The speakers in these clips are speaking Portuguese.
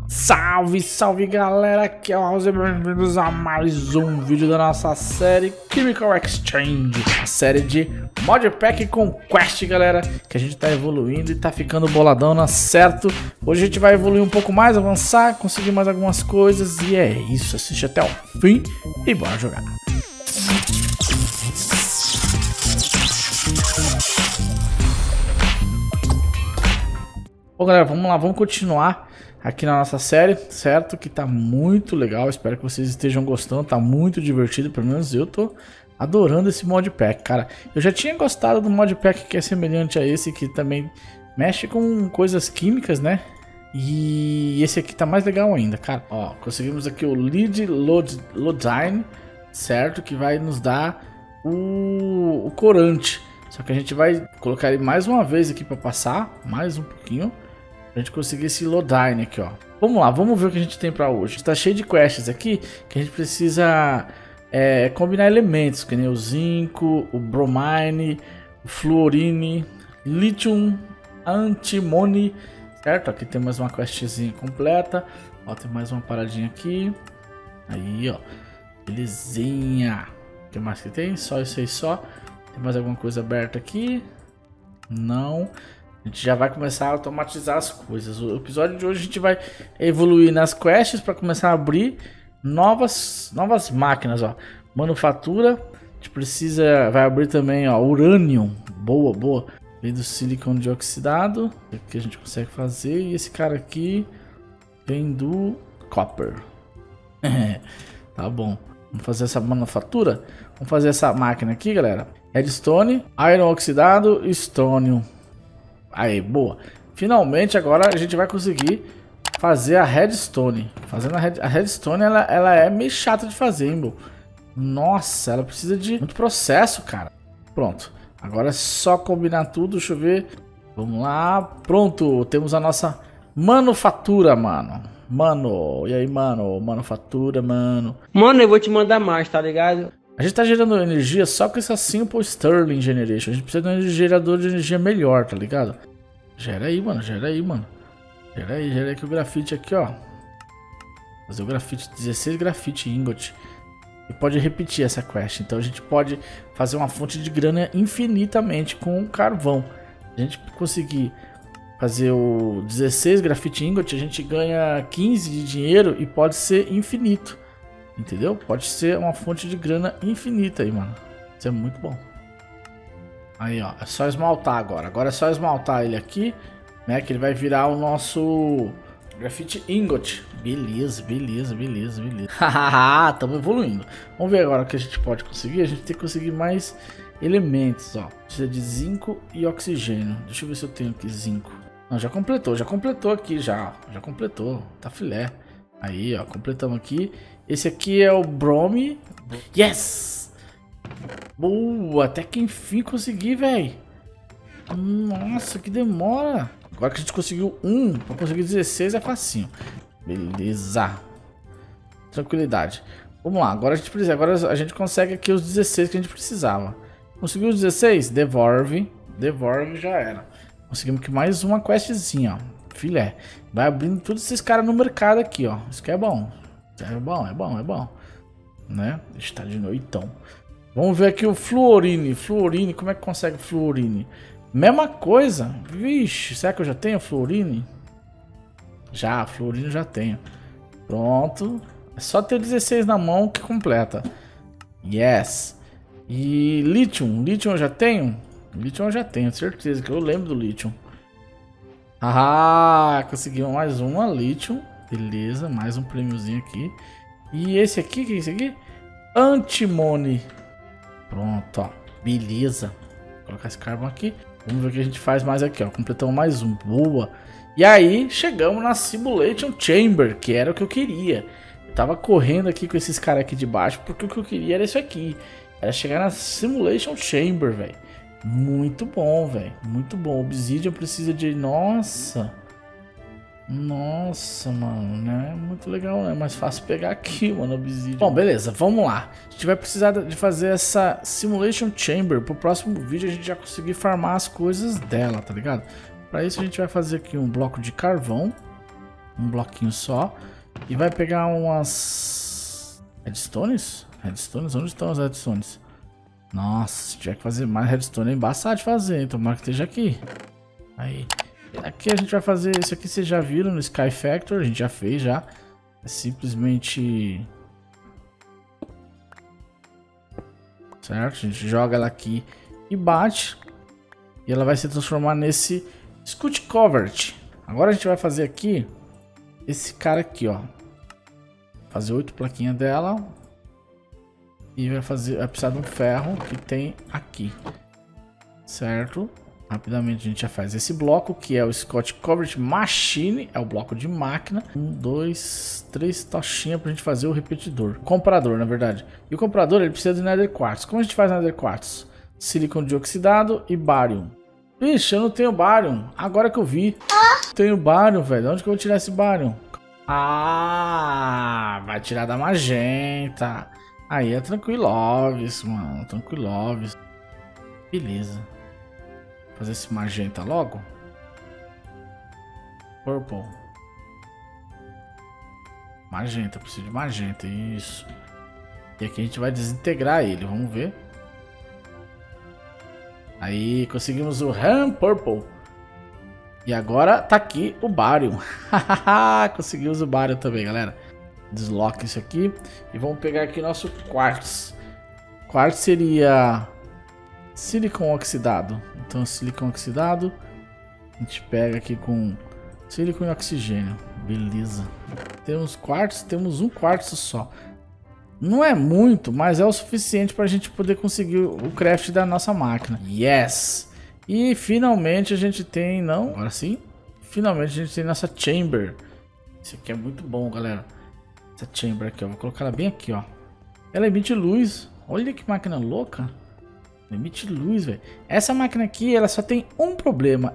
Salve, salve galera, aqui é o House, bem-vindos a mais um vídeo da nossa série Chemical Exchange, a série de modpack com quest, galera, que a gente tá evoluindo e tá ficando boladão, certo? Hoje a gente vai evoluir um pouco mais, avançar, conseguir mais algumas coisas e é isso, assiste até o fim e bora jogar. Bom galera, vamos lá, vamos continuar aqui na nossa série, certo? Que tá muito legal, espero que vocês estejam gostando, tá muito divertido, pelo menos eu tô adorando esse modpack, cara. Eu já tinha gostado do modpack que é semelhante a esse, que também mexe com coisas químicas, né? E esse aqui tá mais legal ainda, cara. Ó, conseguimos aqui o Lead Lodine, certo? Que vai nos dar o corante. Só que a gente vai colocar ele mais uma vez aqui pra passar, mais um pouquinho. A gente conseguir esse Lodine aqui, ó. Vamos lá, vamos ver o que a gente tem pra hoje. Tá cheio de quests aqui que a gente precisa combinar elementos, que nem o zinco, o bromine, o fluorine, lithium, antimony, certo? Aqui tem mais uma questzinha completa. Ó, tem mais uma paradinha aqui. Aí, ó. Belezinha. O que mais que tem? Só isso aí só. Tem mais alguma coisa aberta aqui? Não. A gente já vai começar a automatizar as coisas. O episódio de hoje a gente vai evoluir nas quests para começar a abrir novas máquinas, ó. Manufatura, a gente precisa, vai abrir também, ó, urânio. Boa, boa. Vem do silicon dioxidado, que a gente consegue fazer. E esse cara aqui vem do copper. Tá bom. Vamos fazer essa manufatura. Vamos fazer essa máquina aqui, galera. Redstone, iron oxidado e strontium. Aí, boa. Finalmente agora a gente vai conseguir fazer a redstone. Fazendo a redstone, ela é meio chata de fazer, hein, bro? Nossa, ela precisa de muito processo, cara. Pronto. Agora é só combinar tudo. Deixa eu ver. Vamos lá. Pronto. Temos a nossa manufatura, mano. Mano, e aí, mano? Manufatura, mano. Mano, eu vou te mandar mais, tá ligado? A gente tá gerando energia só com essa Simple Stirling Generation. A gente precisa de um gerador de energia melhor, tá ligado? Gera aí, mano. Gera aí, mano. Gera aí que o grafite aqui, ó. Fazer o grafite, 16 grafite ingot. E pode repetir essa quest. Então a gente pode fazer uma fonte de grana infinitamente com carvão. A gente conseguir fazer o 16 grafite ingot, a gente ganha 15 de dinheiro e pode ser infinito. Entendeu? Pode ser uma fonte de grana infinita aí, mano. Isso é muito bom. Aí, ó. É só esmaltar agora. Agora é só esmaltar ele aqui, né? Que ele vai virar o nosso grafite ingot. Beleza, beleza, beleza, beleza. Hahaha, estamos evoluindo. Vamos ver agora o que a gente pode conseguir. A gente tem que conseguir mais elementos, ó. Precisa de zinco e oxigênio. Deixa eu ver se eu tenho aqui zinco. Não, já completou aqui, já completou. Tá filé. Aí, ó, completamos aqui. Esse aqui é o Brome. Yes! Boa, até que enfim consegui, velho. Nossa, que demora. Agora que a gente conseguiu um, pra conseguir 16 é facinho. Beleza. Tranquilidade. Vamos lá, agora a gente consegue aqui os 16 que a gente precisava. Conseguiu os 16? Devolve. Devolve, já era. Conseguimos aqui mais uma questzinha, ó. Filé. Vai abrindo todos esses caras no mercado aqui, ó. Isso que é bom. É bom. Né? Está de noitão. Vamos ver aqui o fluorine. Fluorine, como é que consegue fluorine? Mesma coisa. Vixe, será que eu já tenho fluorine? Já, fluorine já tenho. Pronto. É só ter 16 na mão que completa. Yes. E lithium. Lithium eu já tenho? Lithium eu já tenho, certeza que eu lembro do lithium. Ah, conseguimos mais uma lithium. Beleza, mais um prêmiozinho aqui. E esse aqui, que é esse aqui? Antimony. Pronto, ó. Beleza. Vou colocar esse carvão aqui. Vamos ver o que a gente faz mais aqui, ó. Completamos mais um. Boa. E aí, chegamos na Simulation Chamber, que era o que eu queria. Eu tava correndo aqui com esses caras aqui de baixo, porque o que eu queria era isso aqui. Era chegar na Simulation Chamber, velho. Muito bom, velho. Muito bom. Obsidian precisa de... Nossa... Nossa, mano, né? Muito legal, né? É mais fácil pegar aqui, mano, obsidian. Bom, beleza, vamos lá. A gente vai precisar de fazer essa Simulation Chamber. Pro próximo vídeo a gente já conseguir farmar as coisas dela, tá ligado? Para isso a gente vai fazer aqui um bloco de carvão. Um bloquinho só. E vai pegar umas... Redstones? Redstones? Onde estão as redstones? Nossa, se tiver que fazer mais redstone é embaçado de fazer, então tomara que esteja aqui. Aí. Aqui a gente vai fazer... Isso aqui vocês já viram no Sky Factor, a gente já fez já. É simplesmente... Certo? A gente joga ela aqui e bate. E ela vai se transformar nesse Scoot Covert. Agora a gente vai fazer aqui esse cara aqui, ó. Fazer 8 plaquinhas dela. E vai precisar de um ferro que tem aqui. Certo? Rapidamente a gente já faz esse bloco, que é o Scott Covert Machine. É o bloco de máquina. 1, 2, 3 tochinhas pra gente fazer o repetidor. Comprador, na verdade. E o comprador, ele precisa de Nether Quartz. Como a gente faz Nether Quartz? Silicon dioxidado e bárium. Ixi, eu não tenho bárium. Agora que eu vi. Tenho bárium, velho. Onde que eu vou tirar esse bárium? Ah, vai tirar da magenta. Aí é tranquiloves, mano. Tranquiloves. Beleza. Vou fazer esse magenta logo. Purple. Magenta, preciso de magenta. Isso. E aqui a gente vai desintegrar ele. Vamos ver. Aí, conseguimos o Ram Purple. E agora tá aqui o Barium. Conseguimos o Barium também, galera. Desloca isso aqui. E vamos pegar aqui nosso Quartz. Quartz seria silicon oxidado. Então, silicon oxidado. A gente pega aqui com silicon e oxigênio. Beleza. Temos quartzo, temos um quartzo só. Não é muito, mas é o suficiente para a gente poder conseguir o craft da nossa máquina. Yes! E finalmente a gente tem... Não, agora sim. Finalmente a gente tem nossa chamber. Isso aqui é muito bom, galera. Essa chamber aqui, ó. Vou colocar ela bem aqui, ó. Ela emite luz. Olha que máquina louca. Emite luz, velho. Essa máquina aqui, ela só tem um problema.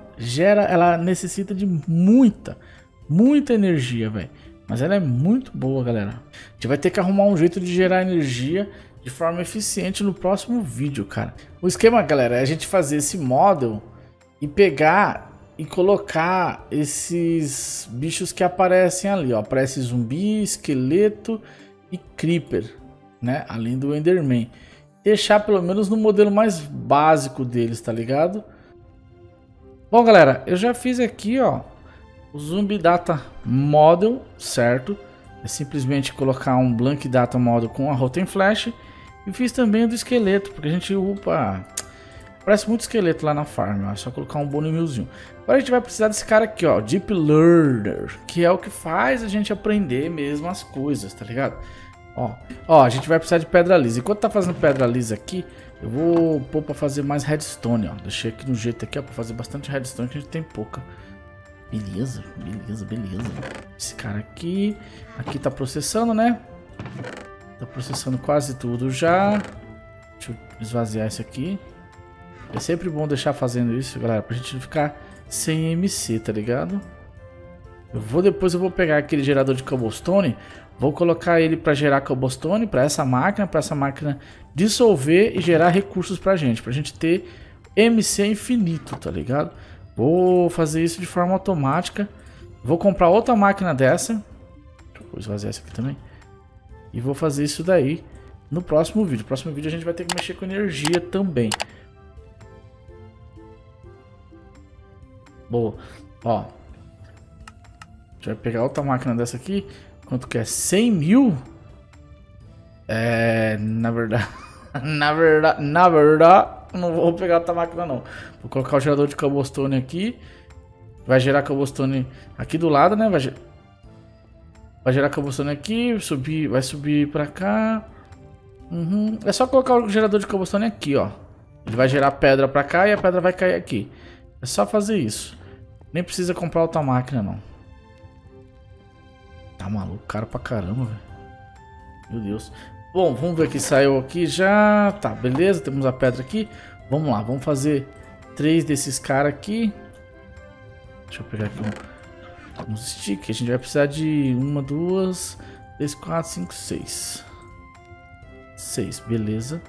Ela necessita de muita energia, velho. Mas ela é muito boa, galera. A gente vai ter que arrumar um jeito de gerar energia de forma eficiente no próximo vídeo, cara. O esquema, galera, é a gente fazer esse model e pegar e colocar esses bichos que aparecem ali, ó. Aparece zumbi, esqueleto e creeper, né? Além do Enderman. Deixar pelo menos no modelo mais básico deles, tá ligado? Bom, galera, eu já fiz aqui, ó, o Zumbi Data Model, certo? É simplesmente colocar um Blank Data Model com a Rotten Flash. E fiz também o do esqueleto, porque a gente upa... Parece muito esqueleto lá na farm, ó. É só colocar um Bone Millzinho. Agora a gente vai precisar desse cara aqui, ó, Deep Learner, que é o que faz a gente aprender mesmo as coisas, tá ligado? Ó, a gente vai precisar de pedra lisa. Enquanto tá fazendo pedra lisa aqui, eu vou pôr pra fazer mais redstone, ó. Deixei aqui no jeito aqui, ó, pra fazer bastante redstone, que a gente tem pouca. Beleza, beleza, beleza. Esse cara aqui tá processando, né? Tá processando quase tudo já. Deixa eu esvaziar isso aqui. É sempre bom deixar fazendo isso, galera, pra gente não ficar sem MC, tá ligado? Depois eu vou pegar aquele gerador de cobblestone, vou colocar ele para gerar cobblestone para essa máquina dissolver e gerar recursos pra gente ter MC infinito, tá ligado? Vou fazer isso de forma automática. Vou comprar outra máquina dessa. Vou esvaziar essa aqui também. E vou fazer isso daí no próximo vídeo. No próximo vídeo a gente vai ter que mexer com energia também. Boa. Ó. A gente vai pegar outra máquina dessa aqui. Quanto que é? 100 mil? Na verdade... Na verdade... Não vou pegar outra máquina não. Vou colocar o gerador de cobblestone aqui. Vai gerar cobblestone aqui do lado, né? Vai gerar cobblestone aqui. Vai subir pra cá. É só colocar o gerador de cobblestone aqui, ó. Ele vai gerar pedra pra cá e a pedra vai cair aqui. É só fazer isso. Nem precisa comprar outra máquina, não. Tá maluco, caro pra caramba, velho. Meu Deus. Bom, vamos ver que saiu aqui já. Tá, beleza, temos a pedra aqui. Vamos lá, vamos fazer 3 desses caras aqui. Deixa eu pegar aqui um stick. A gente vai precisar de 1, 2, 3, 4, 5, 6. 6, beleza.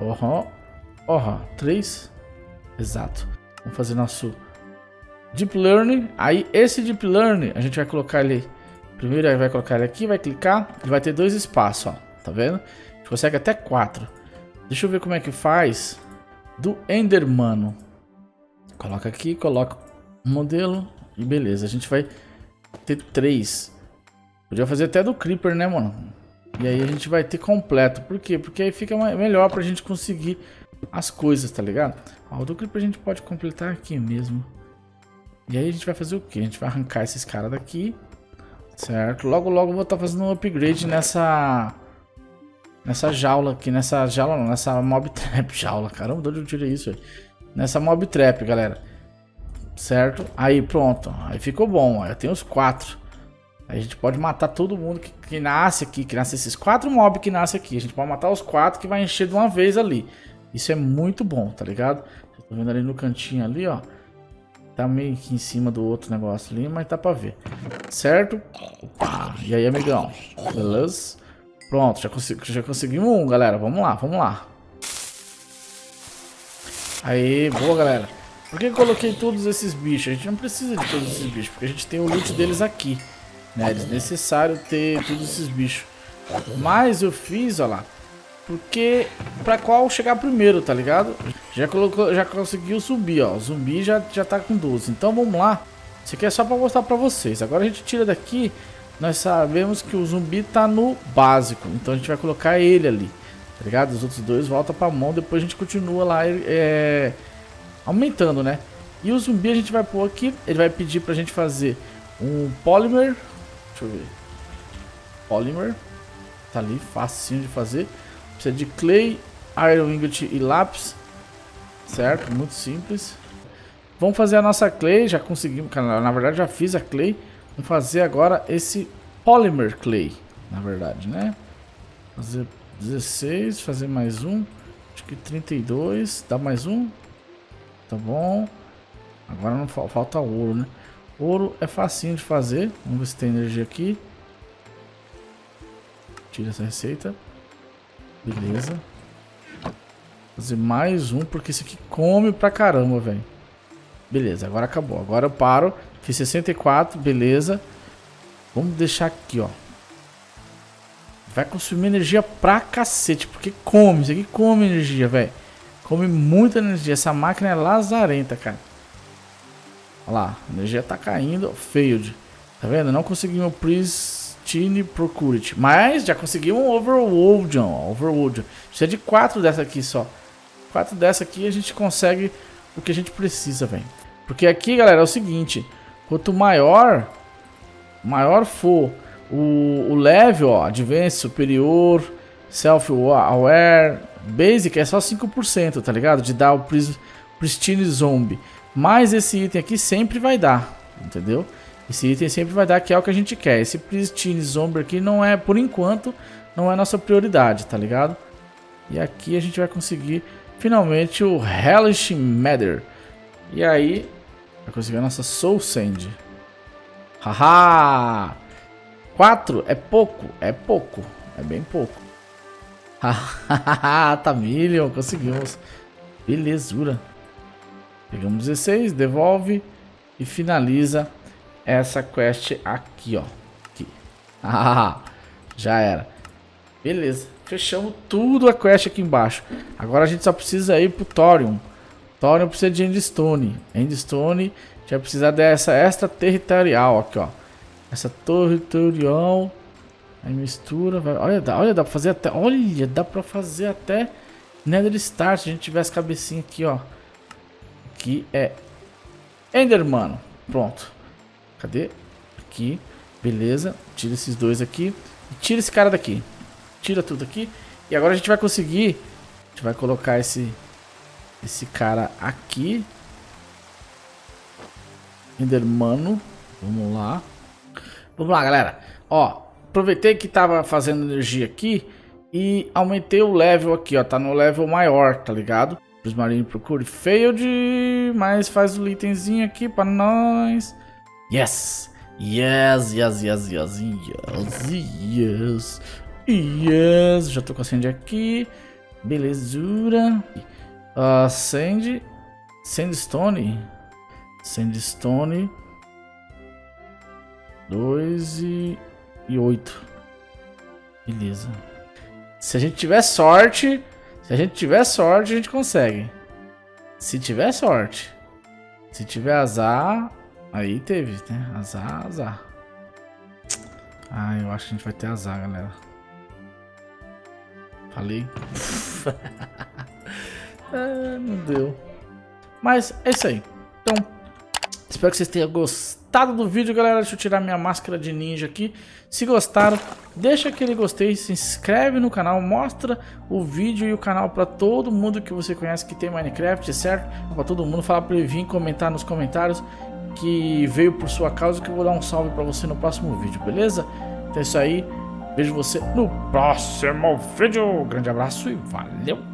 Ó, 3. Exato. Vamos fazer nosso Deep Learning. Aí esse Deep Learning, a gente vai colocar ele... Primeiro aí vai colocar ele aqui, vai clicar. Ele vai ter 2 espaços, ó. Tá vendo? A gente consegue até 4. Deixa eu ver como é que faz do Endermano. Coloca aqui, coloca um modelo e beleza. A gente vai ter 3. Podia fazer até do Creeper, né, mano? E aí a gente vai ter completo. Por quê? Porque aí fica melhor pra gente conseguir as coisas, tá ligado? Ó, o do Creeper a gente pode completar aqui mesmo. E aí a gente vai fazer o quê? A gente vai arrancar esses caras daqui. Certo? Logo eu vou estar fazendo um upgrade nessa jaula aqui. Nessa jaula não, nessa mob trap. Jaula, caramba, de onde eu tirei isso aí? Nessa mob trap, galera. Certo? Aí pronto. Aí ficou bom. Aí eu tenho os 4. Aí a gente pode matar todo mundo que nasce aqui. Que nasce esses 4 mobs que nasce aqui. A gente pode matar os 4 que vai encher de uma vez ali. Isso é muito bom, tá ligado? Vocês estão vendo ali no cantinho ali, ó. Tá meio que em cima do outro negócio ali, mas tá pra ver. Certo? Opa. E aí, amigão? Beleza? Pronto, já conseguimos um, galera. Vamos lá. Aí, boa, galera. Por que eu coloquei todos esses bichos? A gente não precisa de todos esses bichos, porque a gente tem o loot deles aqui. Né? É desnecessário ter todos esses bichos. Mas eu fiz, ó lá. Porque pra qual chegar primeiro, tá ligado? Já conseguiu subir, ó. O zumbi já tá com 12. Então vamos lá. Isso aqui é só pra mostrar pra vocês. Agora a gente tira daqui. Nós sabemos que o zumbi tá no básico. Então a gente vai colocar ele ali. Tá ligado? Os outros 2 voltam pra mão. Depois a gente continua lá aumentando, né? E o zumbi a gente vai pôr aqui. Ele vai pedir pra gente fazer um polymer. Deixa eu ver. Polymer. Tá ali, facinho de fazer. Precisa de clay, iron ingot e lápis. Certo? Muito simples. Vamos fazer a nossa clay. Já conseguimos. Na verdade já fiz a clay. Vamos fazer agora esse polymer clay. Na verdade, né? Fazer 16. Fazer mais um. Acho que 32. Dá mais um. Tá bom. Agora não falta ouro, né? Ouro é facinho de fazer. Vamos ver se tem energia aqui. Tira essa receita. Beleza. Fazer mais um, porque esse aqui come pra caramba, velho. Beleza, agora acabou. Agora eu paro. Fiz 64, beleza. Vamos deixar aqui, ó. Vai consumir energia pra cacete, porque come. Isso aqui come energia, velho. Come muita energia. Essa máquina é lazarenta, cara. Olha lá, a energia tá caindo. Failed. Tá vendo? Não conseguimos Pristine Procurity. Mas já conseguimos um Overworld. Overworld. Precisa de 4 dessa aqui só. 4 dessa aqui a gente consegue o que a gente precisa, velho. Porque aqui, galera, é o seguinte. Quanto maior for o level, ó, Advanced, Superior, Self-Aware, Basic é só 5%, tá ligado? De dar o Pristine Zombie. Mas esse item aqui sempre vai dar, entendeu? Esse item sempre vai dar, que é o que a gente quer. Esse Pristine Zombie aqui não é, por enquanto, não é nossa prioridade, tá ligado? E aqui a gente vai conseguir finalmente o Hellish Matter. E aí, vai conseguir a nossa Soul Sand. Haha! 4 é pouco, é bem pouco. Hahaha, tá million, conseguimos. Belezura. Pegamos 16, devolve e finaliza essa quest aqui, ó. Aqui. Ah, já era. Beleza, fechamos tudo a quest aqui embaixo. Agora a gente só precisa ir pro Thorium. Thorium precisa de Endstone. Endstone, a gente vai precisar dessa extraterritorial aqui, ó. Essa territorial. Aí mistura, vai. Olha, dá pra fazer até. Olha, dá pra fazer até Nether Star se a gente tivesse cabecinha aqui, ó. Aqui é Enderman. Pronto. Cadê? Aqui. Beleza. Tira esses dois aqui. E tira esse cara daqui. Tira tudo aqui. E agora a gente vai conseguir. A gente vai colocar esse cara aqui. Endermano. Vamos lá. Vamos lá, galera. Ó. Aproveitei que tava fazendo energia aqui. E aumentei o level aqui, ó. Tá no level maior, tá ligado? Prismarine Procure Failed. Mas faz o itemzinho aqui pra nós. Yes. Yes, yes, yes, yes, yes, yes. Yes. Já tô com a sand aqui. Belezura. Sandstone. 2 e 8. Beleza. Se a gente tiver sorte, a gente consegue. Se tiver sorte. Se tiver azar, aí teve, né? Azar. Ah, eu acho que a gente vai ter azar, galera. Falei. Não deu. Mas é isso aí. Então, espero que vocês tenham gostado do vídeo, galera. Deixa eu tirar minha máscara de ninja aqui. Se gostaram, deixa aquele gostei, se inscreve no canal, mostra o vídeo e o canal para todo mundo que você conhece que tem Minecraft, certo? Para todo mundo, falar para ele vir comentar nos comentários que veio por sua causa, que eu vou dar um salve para você no próximo vídeo, beleza? Então é isso aí. Vejo você no próximo vídeo. Grande abraço e valeu!